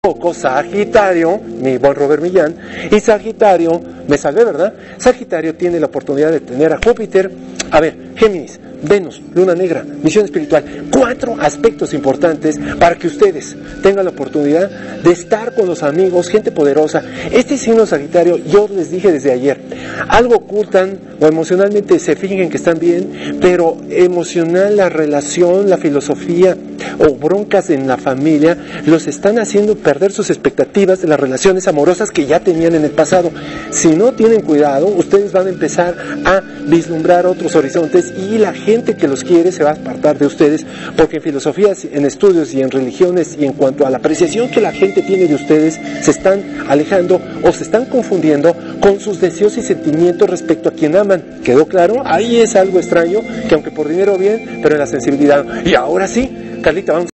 poco Sagitario, mi buen Robert Millán, y Sagitario, me salvé, ¿verdad? Sagitario tiene la oportunidad de tener a Júpiter, a ver, Géminis, Venus, Luna Negra, misión espiritual, 4 aspectos importantes para que ustedes tengan la oportunidad de estar con los amigos, gente poderosa. Este signo Sagitario, yo les dije desde ayer, algo ocultan o emocionalmente se fingen que están bien, pero emocional, la relación, la filosofía o broncas en la familia los están haciendo perder sus expectativas de las relaciones amorosas que ya tenían en el pasado. Si no tienen cuidado, ustedes van a empezar a vislumbrar otros horizontes y la gente que los quiere se va a apartar de ustedes, porque en filosofías, en estudios y en religiones y en cuanto a la apreciación que la gente tiene de ustedes, se están alejando o se están confundiendo con sus deseos y sentimientos respecto a quien aman. ¿Quedó claro? Ahí es algo extraño, que aunque por dinero bien, pero en la sensibilidad. Y ahora sí, Carlita, vamos.